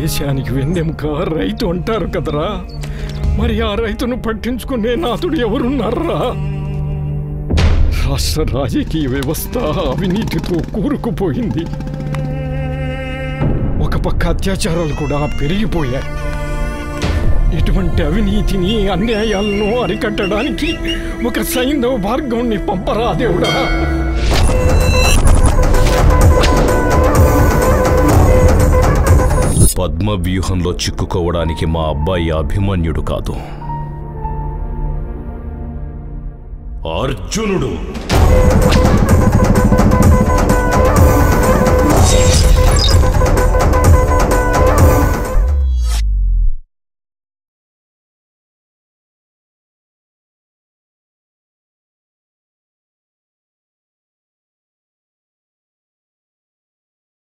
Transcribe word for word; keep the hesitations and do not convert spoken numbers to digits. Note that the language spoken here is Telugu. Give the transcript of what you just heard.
దేశానికి వెన్నెముక రైతు అంటారు కదరా. మరి ఆ రైతును పట్టించుకునే నాతుడు ఎవరున్నారా? రాష్ట్ర రాజకీయ వ్యవస్థ అవినీతితో కూరుకుపోయింది. ఒక పక్క అత్యాచారాలు కూడా పెరిగిపోయాయి. ఇటువంటి అవినీతిని అన్యాయాలను అరికట్టడానికి ఒక సైంధవ భార్గవుని పంపరా దేవుడా. పద్మ వ్యూహంలో చిక్కుకోవడానికి మా అబ్బాయి అభిమన్యుడు కాదు, అర్జునుడు.